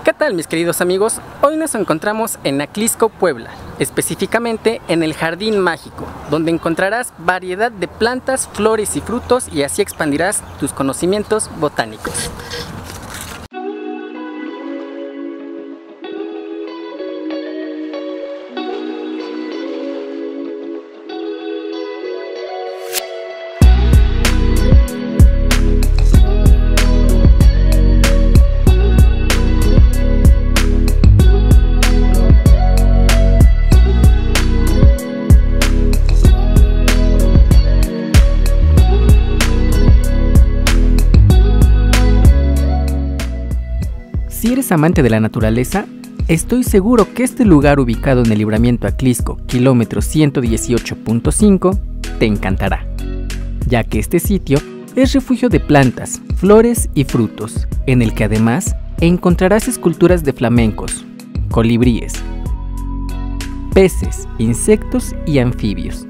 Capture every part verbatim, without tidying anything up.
¿Qué tal, mis queridos amigos? Hoy nos encontramos en Aclisco, Puebla, específicamente en el Jardín Mágico, donde encontrarás variedad de plantas, flores y frutos y así expandirás tus conocimientos botánicos. Si eres amante de la naturaleza, estoy seguro que este lugar ubicado en el libramiento Aclisco, kilómetro ciento dieciocho punto cinco, te encantará, ya que este sitio es refugio de plantas, flores y frutos, en el que además encontrarás esculturas de flamencos, colibríes, peces, insectos y anfibios.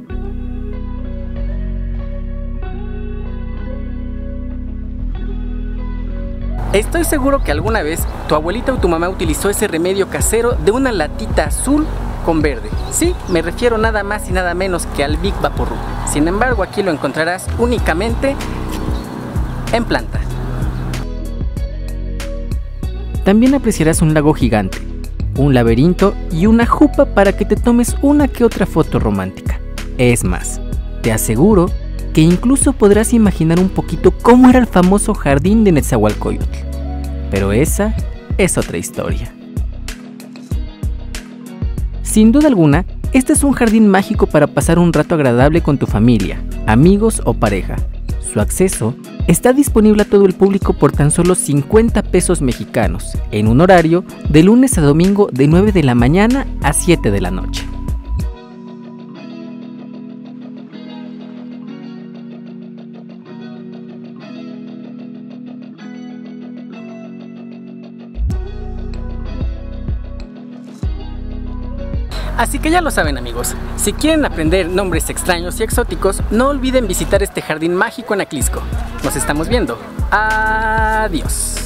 Estoy seguro que alguna vez tu abuelita o tu mamá utilizó ese remedio casero de una latita azul con verde. Sí, me refiero nada más y nada menos que al Big Vaporub. Sin embargo, aquí lo encontrarás únicamente en planta. También apreciarás un lago gigante, un laberinto y una jupa para que te tomes una que otra foto romántica. Es más, te aseguro que incluso podrás imaginar un poquito cómo era el famoso jardín de Netzahualcóyotl. Pero esa es otra historia. Sin duda alguna, este es un jardín mágico para pasar un rato agradable con tu familia, amigos o pareja. Su acceso está disponible a todo el público por tan solo cincuenta pesos mexicanos, en un horario de lunes a domingo de nueve de la mañana a siete de la noche. Así que ya lo saben, amigos, si quieren aprender nombres extraños y exóticos, no olviden visitar este jardín mágico en Aclisco. Nos estamos viendo. Adiós.